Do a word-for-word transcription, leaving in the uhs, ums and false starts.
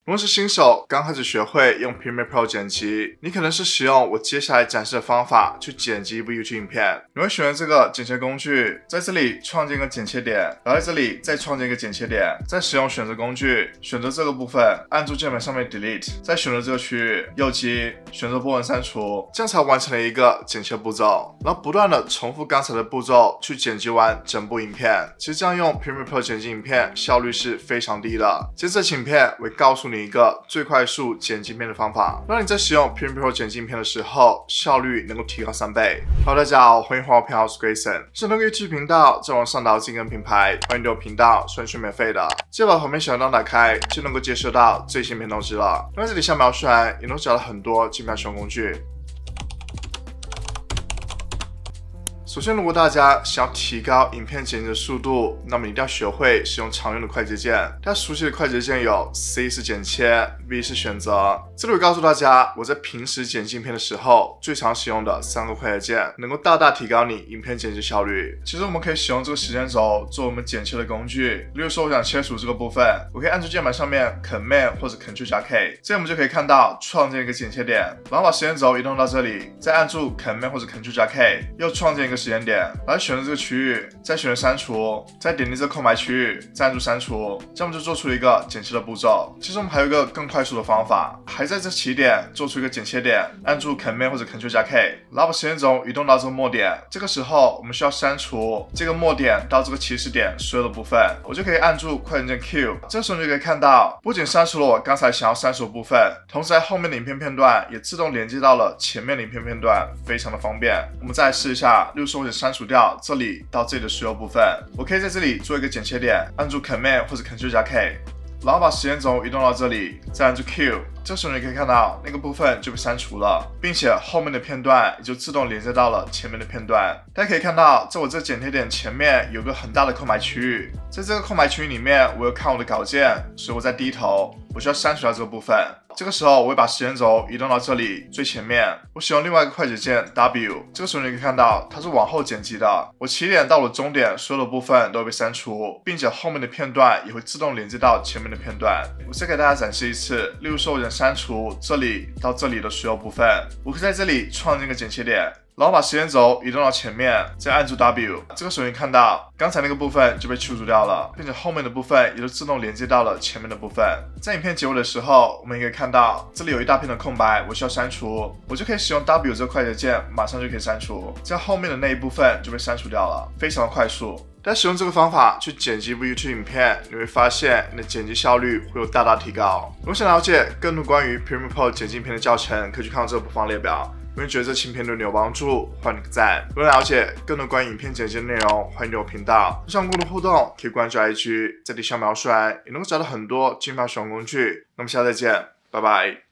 如果是新手刚开始学会用 Premiere Pro 剪辑，你可能是使用我接下来展示的方法去剪辑一部 YouTube 影片。你会选择这个剪切工具，在这里创建一个剪切点，然后在这里再创建一个剪切点，再使用选择工具选择这个部分，按住键盘上面 Delete， 再选择这个区域，右击选择波纹删除，这样才完成了一个剪切步骤。然后不断的重复刚才的步骤去剪辑完整部影片。其实这样用 Premiere Pro 剪辑影片效率是非常低的。接着这期影片我会告诉你一个最快速剪辑影片的方法，让你在使用 Premiere Pro 剪辑影片的时候效率能够提高三倍。Hello， 大家好，欢迎回到我频道，我是 Grayson。是那个 YouTube 频道在网上打造自己跟品牌，欢迎对我频道，完全免费的。记得把旁边小铃铛打开，就能够接收到最新片通知了。另外这里下描述栏也能找到很多精妙使用工具。首先，如果大家想要提高影片剪辑的速度，那么你一定要学会使用常用的快捷键。大家熟悉的快捷键有 C 是剪切 ，V 是选择。这里我告诉大家，我在平时剪辑影片的时候最常使用的三个快捷键，能够大大提高你影片剪辑效率。其实我们可以使用这个时间轴做我们剪切的工具。例如说，我想切除这个部分，我可以按住键盘上面 Command 或者 Ctrl 加 K， 这样我们就可以看到创建一个剪切点，然后把时间轴移动到这里，再按住 Command 或者 Ctrl 加 K， 又创建一个时间点，然后选择这个区域，再选择删除，再点击这个空白区域，再按住删除，这样我们就做出了一个剪切的步骤。其实我们还有一个更快速的方法，还在这起点做出一个剪切点，按住 Command 或者 Ctrl 加 K， 然后把时间轴移动到这个末点。这个时候我们需要删除这个末点到这个起始点所有的部分，我就可以按住快捷键 Q， 这时候你就可以看到，不仅删除了我刚才想要删除的部分，同时在后面的影片片段也自动连接到了前面的影片片段，非常的方便。我们再来试一下，例如说我想删除掉这里到这里的所有部分，我可以在这里做一个剪切点，按住 Command 或者 Ctrl 加 K， 然后把时间轴移动到这里，再按住 Q， 这时候你可以看到那个部分就被删除了，并且后面的片段也就自动连接到了前面的片段。大家可以看到，在我这剪切点前面有个很大的空白区域，在这个空白区域里面，我有看我的稿件，所以我在低头，我需要删除掉这个部分。这个时候我会把时间轴移动到这里最前面，我使用另外一个快捷键 W， 这个时候你可以看到它是往后剪辑的，我起点到了终点所有的部分都会被删除，并且后面的片段也会自动连接到前面的片段。我再给大家展示一次，例如说我想删除这里到这里的所有部分，我可以在这里创建一个剪切点，然后把时间轴移动到前面，再按住 W， 这个时候你看到刚才那个部分就被去除掉了，并且后面的部分也就自动连接到了前面的部分。在影片结尾的时候，我们也可以看到这里有一大片的空白，我需要删除，我就可以使用 W 这个快捷键，马上就可以删除，这样后面的那一部分就被删除掉了，非常的快速。在使用这个方法去剪辑一部 YouTube 影片，你会发现你的剪辑效率会有大大提高。如果想了解更多关于 Premiere Pro 剪辑影片的教程，可以去看到这个播放列表。如果你觉得这期影片对你有帮助，欢迎点个赞。如果了解更多关于影片剪辑的内容，欢迎订阅我频道。想更多互动，可以关注 I G， 在底下描述栏也能够找到很多精华使用工具。那么下次再见，拜拜。